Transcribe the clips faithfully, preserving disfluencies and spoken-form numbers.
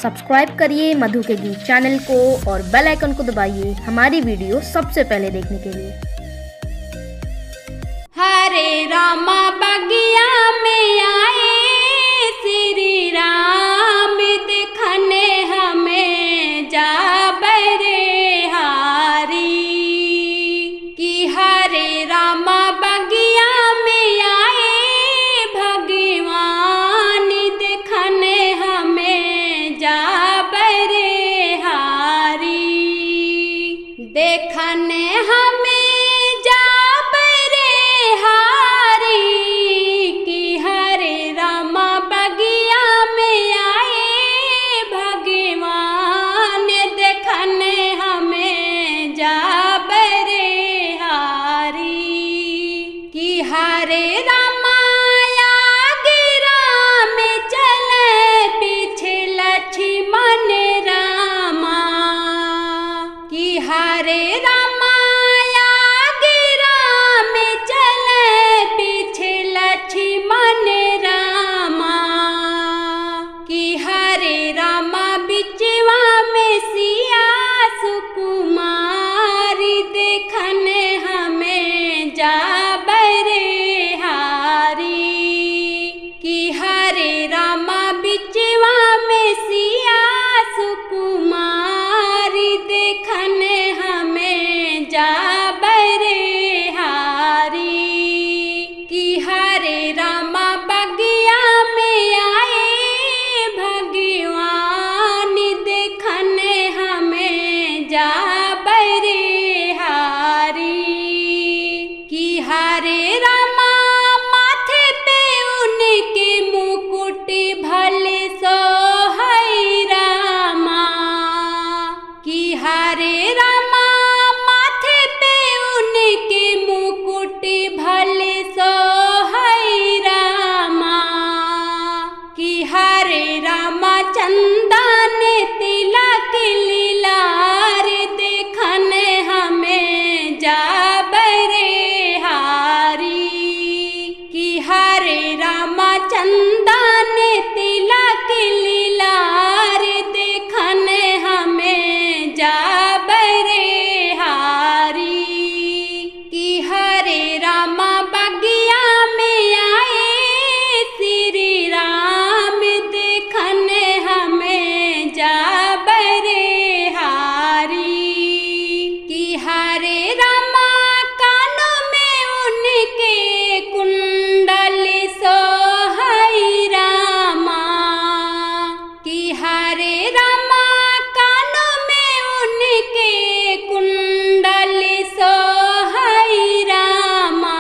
Subscribe करिए मधु के गीत चैनल को और बेल आइकन को दबाइए हमारी वीडियो सबसे पहले देखने के लिए। हरे रामा बगिया में आए श्री राम दिखने हमें जाबर हारी कि हरे रामा बगिया में आए भगवान दिखने हमें जाबर हारी देखने हमें हरे रामाया गिरा में चले पीछे लक्ष्मण रामा कि हरे रामाया गिरा में चले पीछे लक्ष्मण रामा कि हरे रामा बिचवा में सिया सुकुमारी देखने हमें जाबर बिचवा में सिया सुकुमारी देखने हमें जाबर हारी कि हरे रामा बगिया में आए भगवान देखने हमें जाबर हारी कि हरे रामा माथे पे उनके मुकुट भले सो है रामा कि हरे रामा माथे पे उनके मुकुट भले सो है रामा कि हरे रामा चंदन तिलक लीलार देखने हमें जाबर हारी कि हरे रामा चंदन तिलक लीलार देखने हमें जाबर हारी कि हरे रामा बगिया में आए श्री राम देखने हमें जाबर हारी कि हरे रामा कानों में उनके कुंडल सो है रामा कि हरे रामा कानों में उनके कुंडल सो है रामा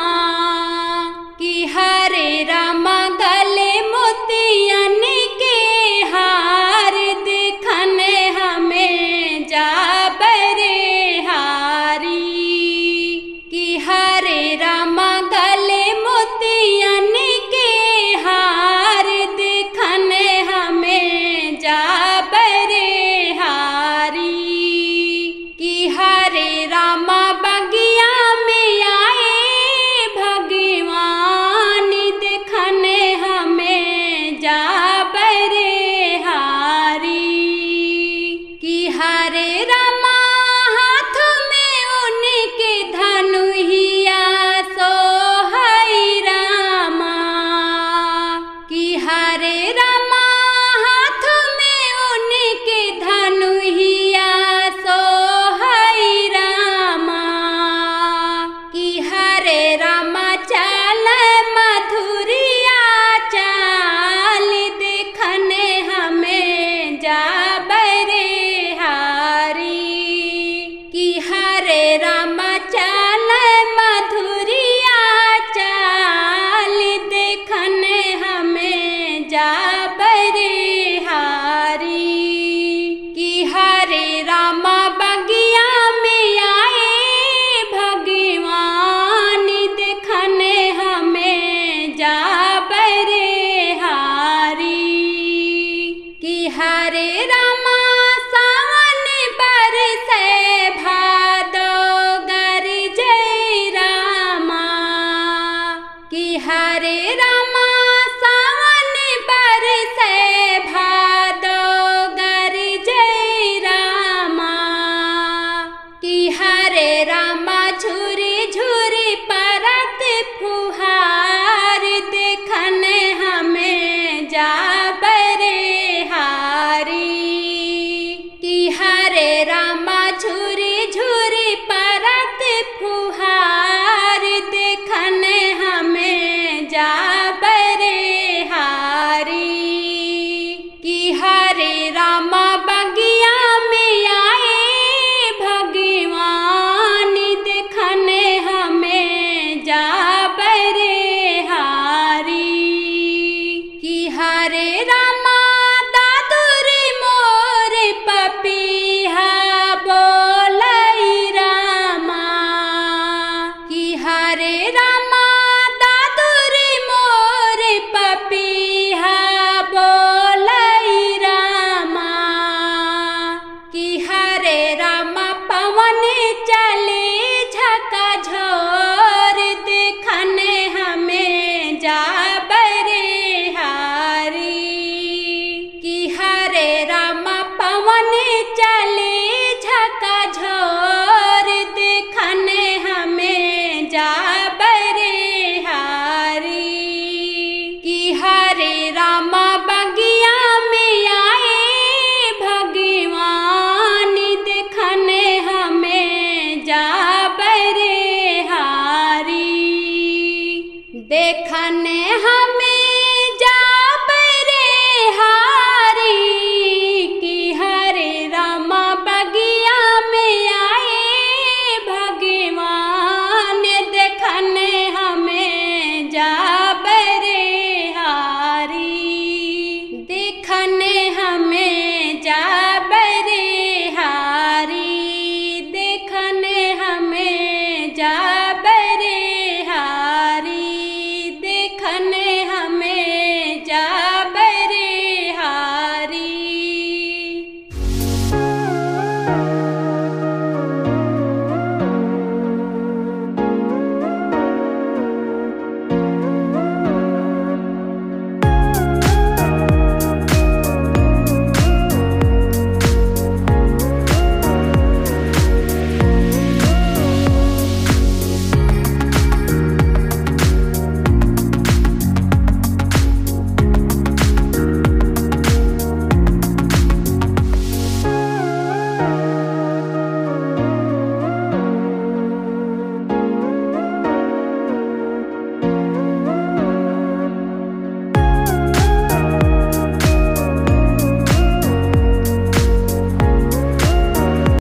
कि हरे रामा गले मोतियन के हार देखने हमें जाबर हारी कि हरे रामा गले मोतियन के हार देखने हमें जाबर हारी कि हरे रामा बगिया में आए भगवान देखने हमें जाबर हारी कि हरे रामा हाथ में उनके धनुहिया सो है रामा कि हरे रामा हाथ में उनके धनुहिया सो है रामा कि हरे रामा चाल मधुरिया चाल देखने हमें जाबर हारी कि हरे रामा चाल मधुरिया चाल देखने हमें जाबर हारी कि हरे रामा बगिया में आए भगवान देखने हमें जाबर हारी कि हरे रामा सावन बरसे